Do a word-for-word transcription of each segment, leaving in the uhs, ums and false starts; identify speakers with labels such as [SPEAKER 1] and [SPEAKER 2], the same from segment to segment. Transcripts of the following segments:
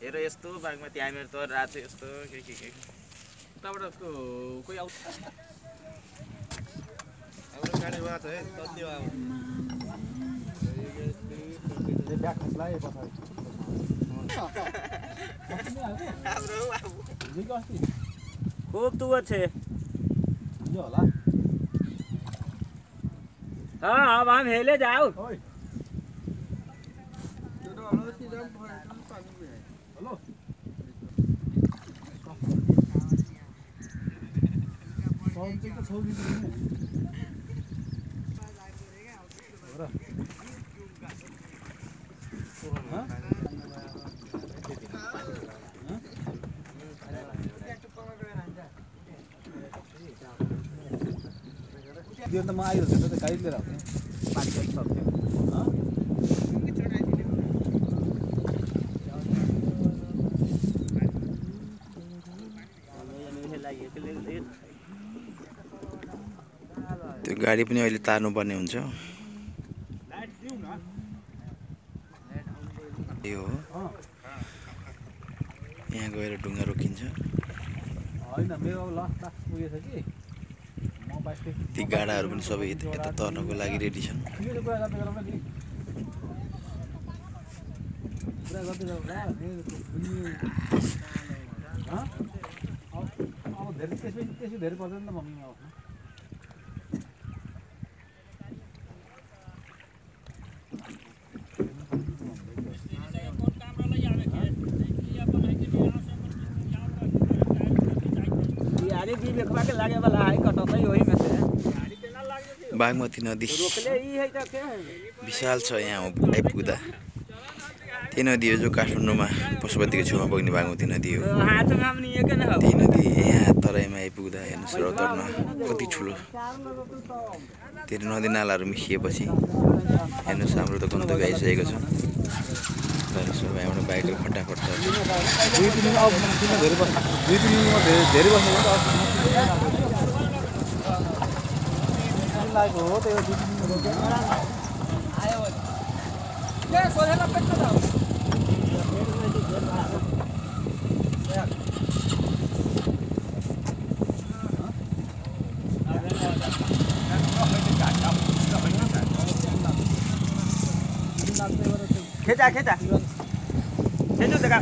[SPEAKER 1] हेर यस्तो बागमती हामीहरु त रात यस्तो के के के
[SPEAKER 2] तबाट कोही आउँछ
[SPEAKER 3] हाम्रो गाडी माछ है तल्ली आउ
[SPEAKER 4] ले ब्याग खस्लाए पछाडी
[SPEAKER 1] हाम्रो बाबु
[SPEAKER 4] हिजो अस्ति
[SPEAKER 1] खूब दुवर छे
[SPEAKER 4] हिजो होला
[SPEAKER 1] हां अब हम हेले जाऊ
[SPEAKER 4] ओइ
[SPEAKER 3] त्यो होला कि जाम पानी में
[SPEAKER 4] हेलो सौन चाहिँ के छौ दिदी हो र त्यो त म आइरहेको छु त गाडी लिएर आउने
[SPEAKER 1] पानी पनि सक्यो
[SPEAKER 5] त्यो गाडी पनि अहिले तार्नु पर्ने हुन्छ यो यहाँ गएर ढुङ्गा रोकिन्छ
[SPEAKER 4] हैन मेरो लास्ट टास्क पुगेछ कि म बाइक
[SPEAKER 5] ती गाडाहरू पनि सबै यता तर्नको लागि रेडी छन्
[SPEAKER 4] के कुरा गर्दै गरौँ नि कुरा गर्दै गरौँ ल ह अब धेरै त्यसै त्यसै धेरै पर्दैन त मम्मी आउँछ
[SPEAKER 5] बागमती नदी विशाल छ यहाँ आइपुग्दा त्यही नदी हो जो काठमाडौँमा पशुपतिको छेउमा बग्ने बागमती नदी हो त्यही नदी यहाँ तराईमा आइपुग्दा हेर्नुहोस् रौतहटमा कति ठुलो त्यो नदी नालाहरू मिसिएपछि हेर्नुहोस् हाम्रो त गन्तव्य आइसकेको छ सबै हाम्रो बाइकहरू फटाफट छ
[SPEAKER 4] दुई तिन अब धेरै बस्छ दुई तिन दिनमा धेरै बस्नु हो लागेको हो त्यो दुई तिन दिन रोक्यो आयो के सोधेला पेट्न जाऊ
[SPEAKER 1] खेचा खेचा खेचो देखा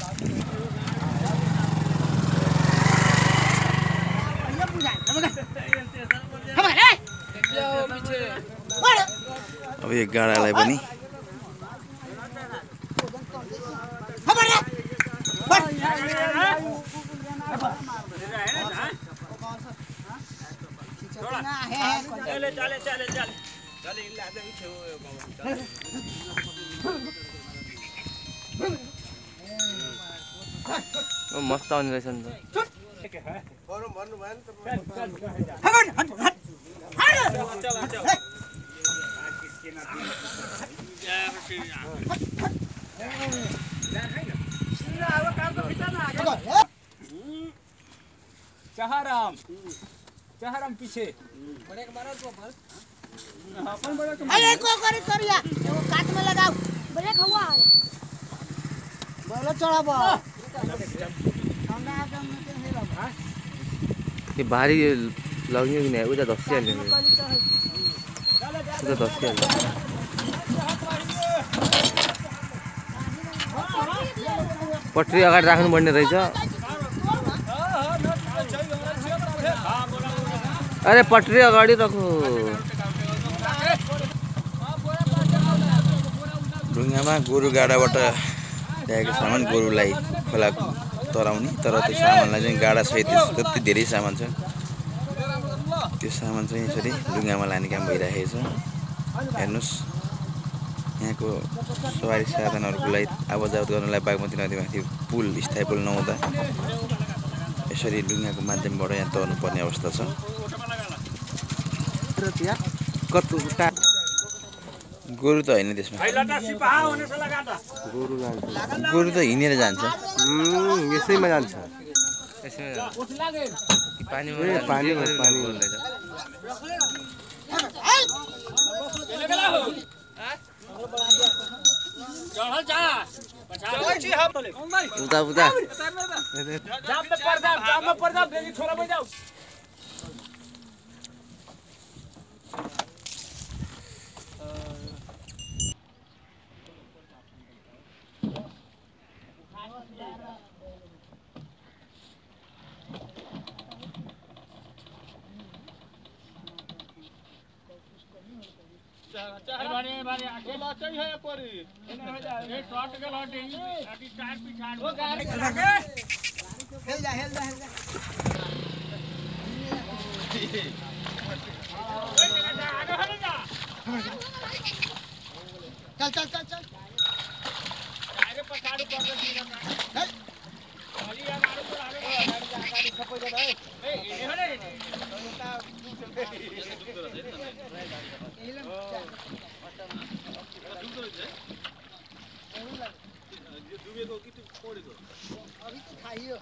[SPEAKER 5] अब यो गाडालाई पनि
[SPEAKER 1] चले चले चले चले
[SPEAKER 2] मस्त आउने रहेछ नि त
[SPEAKER 3] गरम भन्नु भएन त
[SPEAKER 4] चहाराम चहाराम पीछे
[SPEAKER 6] अरे को करे करिया वो काट में लगाओ ब्रेक हुआ बोलो चढ़ा बा
[SPEAKER 2] ये भारी लग्ने कि नहीं उता दस हाल्ने उता दस हाल्ने पट्री अगाडि राख्नु पर्ने रहेछ अरे पटरी अगाडि राखो
[SPEAKER 5] ढुङ्गामा गोरु गाडाबाट ल्याएको सामान गोरुलाई खोला तराउने तर त्यो सामानलाई चाहिँ गाडा सहित जति धेरै सामान छ त्यो सामान चाहिँ यसरी ढुङ्गामा लाने काम भइरहेको छ हेर्नुहोस् यहाँको सवारी साधनहरूको लागि आवाजावत गर्नलाई बागमती नदीमाथि पुल स्थायी पुल नहुँदा यसरी ढुङ्गाको माध्यमबाट यहाँ तर्नु पर्ने अवस्था छ
[SPEAKER 2] कस्तो
[SPEAKER 5] गोरु त होइन त्यसमा गोरु त हिँडेर जान्छ
[SPEAKER 2] यसैमा जान्छ पानीमा पानीमा पानी उता उता
[SPEAKER 1] जाम में पड़ जाओ जाम में पड़ जाओ बेगी छोरा बन जाओ बारे बारे आके लाचा ही है परी इने हो जा ये शॉट के लॉट ही अभी टायर पिछाड़ वो गाड़ी लगे
[SPEAKER 4] हेल जा हेल जा हेल जा
[SPEAKER 1] आगे हट जा
[SPEAKER 4] चल चल चल चल
[SPEAKER 1] आगे पछाड़ी कर दे सीधा खाली या मारो तो आगे गाड़ी गाड़ी खपो जा ए इने हो रे
[SPEAKER 4] अभी तो खाइयो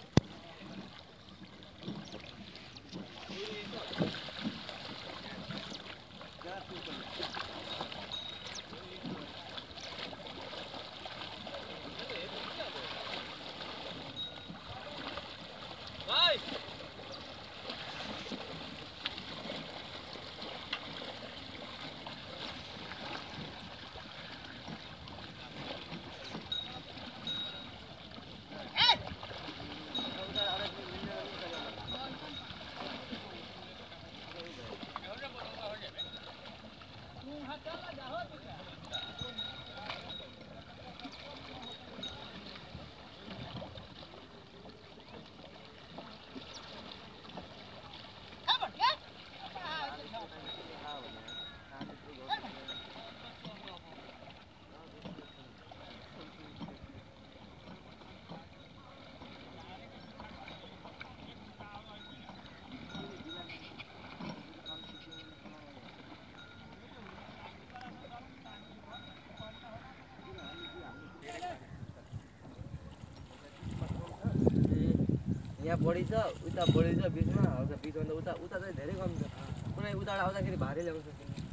[SPEAKER 2] यहाँ बढी छ उता बढी छ बिचमा हल्का बिचमा उता उता चाहिँ धेरै कम छ कुनै उताबाट आउँदाखेरि भारी ल्याउँछ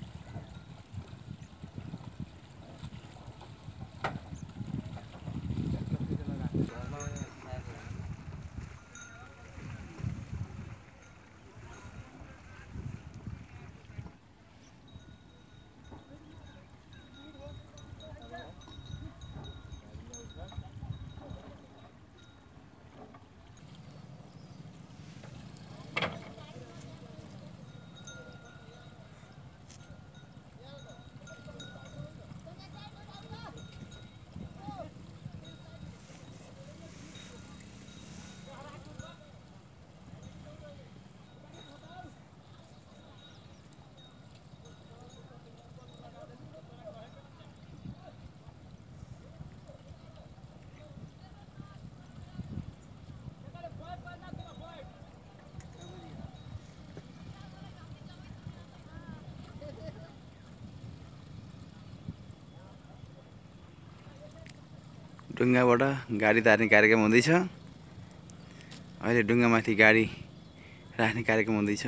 [SPEAKER 5] ढुङ्गाबाट गाडी तार्ने कार्यक्रम हुँदैछ अहिले ढुङ्गामाथि गाडी राख्ने कार्यक्रम हुँदैछ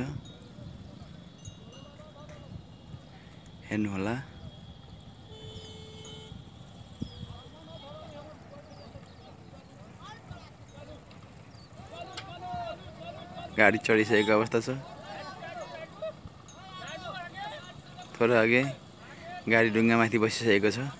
[SPEAKER 5] हेर्नु होला गाडी चढिसकेको अवस्था छ थोरै अघि गाडी ढुङ्गामाथि बसिसकेको छ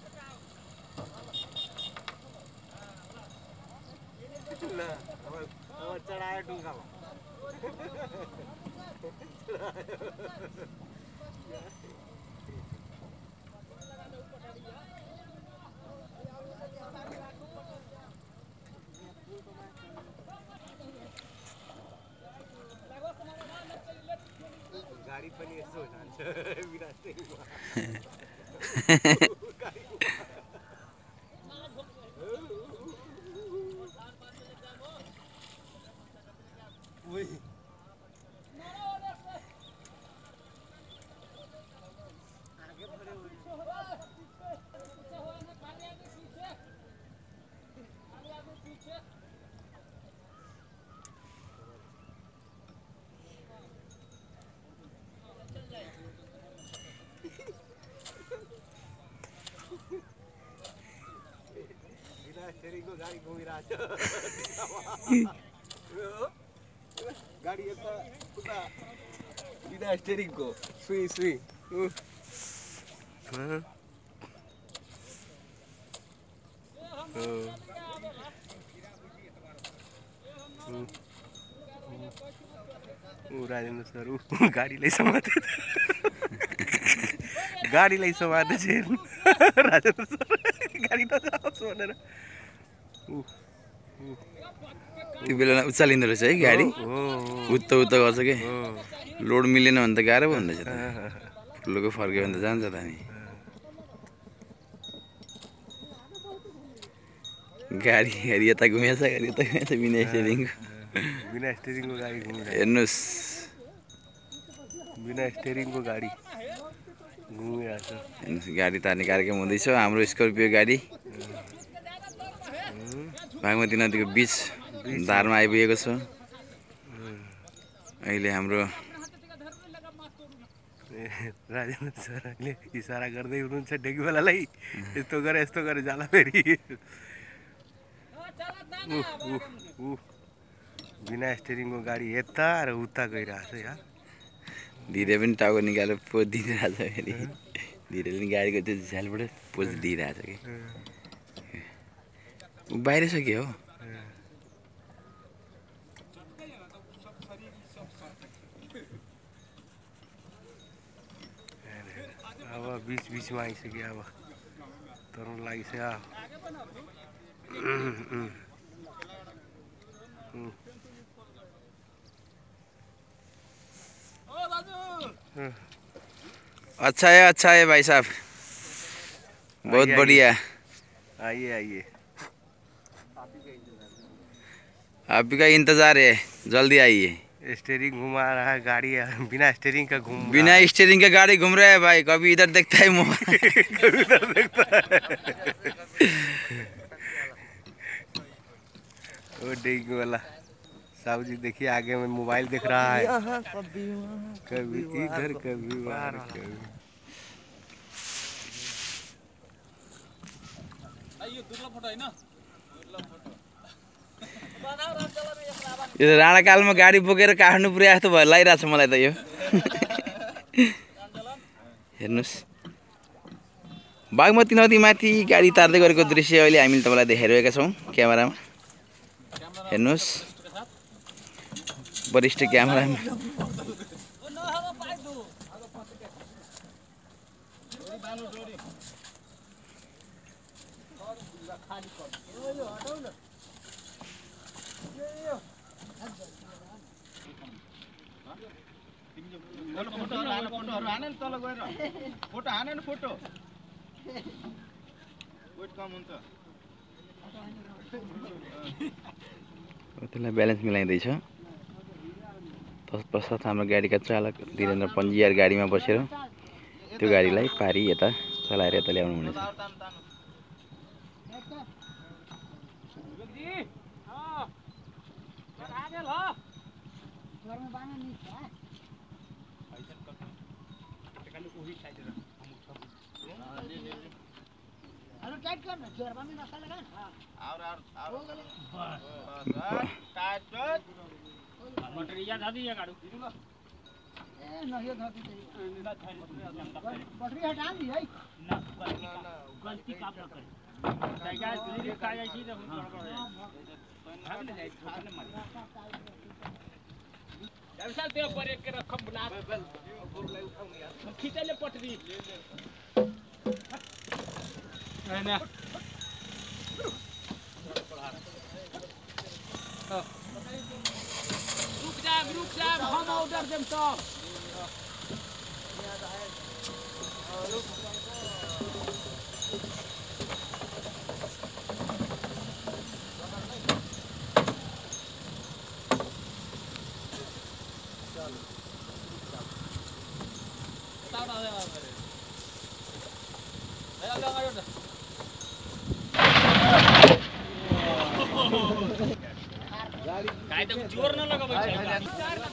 [SPEAKER 3] गाडी पनि यसो जान्छ विराटै स्टेरिङको गाडी घुमिरहेको छ गाडी यता उता बिना स्टेरिङको सुई सुई ऊ राजेन्द्र सर ऊ गाडीलाई समाते गाडीलाई समाते छ राजेन्द्र सर गाडी त जाओस् भनेर
[SPEAKER 5] त्यो बेला उचालिँदो रहेछ है गाडी उत्त उत्त गर्छ कि लोड मिलेन भने त गाह्रो पो हुँदैछ त ठुलोको फर्क्यो भने त जान्छ त हामी गाडी गाडी यता घुमेछ गाडी यता घुमेछ बिना स्टेरिङको
[SPEAKER 3] बिना स्टेरिङको गाडी घुमिरहेको
[SPEAKER 5] हेर्नुहोस्
[SPEAKER 3] बिना स्टेरिङको गाडी घुमिरहेको छ
[SPEAKER 5] हेर्नुहोस् गाडी तार्ने कार्यक्रम हुँदैछ हाम्रो स्कर्पियो गाडी बागमती नदीको बिच धारमा आइपुगेको छ अहिले हाम्रो
[SPEAKER 3] राजेन्द्र सरले इसारा गर्दै हुनुहुन्छ डेगुवालालाई यस्तो गरे यस्तो गरे जाला फेरि बिना स्टेरिङको गाडी यता र उता गइरहेको छ यार
[SPEAKER 5] धीरे पनि टाउको निकालेर पोज दिइरहेको छ फेरि धीरेले पनि गाडीको त्यो झ्यालबाट पोज दिइरहेको छ कि ऊ बाहिर छ के हो
[SPEAKER 3] अब बिच बिचमा आइसक्यो अब तर्नु लागिसक्यो
[SPEAKER 5] अच्छा है अच्छा है भाई साहब बहुत बढ़िया
[SPEAKER 3] आइए आइए
[SPEAKER 5] आप का इंतजार है जल्दी आइए
[SPEAKER 3] स्टेरिंग घुमा रहा है गाड़ी बिना स्टेरिंग का घूम
[SPEAKER 5] बिना स्टेरिंग का गाड़ी घूम रहा है भाई कभी इधर देखता है मोबाइल
[SPEAKER 3] कभी उधर देखता है वो डेंगू वाला साहब जी देखिए आगे में मोबाइल देख रहा है कभी इधर कभी वहाँ कभी
[SPEAKER 5] यो राणाकालमा गाडी बोकेर काठमाडौँ पुर्याए जस्तो भयो लागिरहेको छ मलाई त यो हेर्नुहोस् बागमती नदीमाथि गाडी तार्दै गरेको दृश्य अहिले हामीले तपाईँलाई देखाइरहेका छौँ क्यामेरामा हेर्नुहोस् वरिष्ठ क्यामेरामा
[SPEAKER 1] फोटो हान न फोटो वेट कम हुन्छ
[SPEAKER 5] त्यसलाई ब्यालेन्स मिलाइँदैछ तत्पश्चात हाम्रो गाडीका चालक वीरेन्द्र पन्जियार गाडीमा बसेर त्यो गाडीलाई पारी यता चलाएर यता ल्याउनु हुनेछ
[SPEAKER 1] मटेरियल दादी ये गाड़ू
[SPEAKER 6] ए नहीं धोती बैटरी हटा दी है
[SPEAKER 1] ना गलती काम ना करे जायगा दिल्ली का जाई छी त भाग ले जाई छोटने मार जब साल ते पर एक के रखम बना खींचले पटरी है ना रुक जा रुक जा हम ऑर्डर देम तो गाड़ी तो जोर न लगा भाई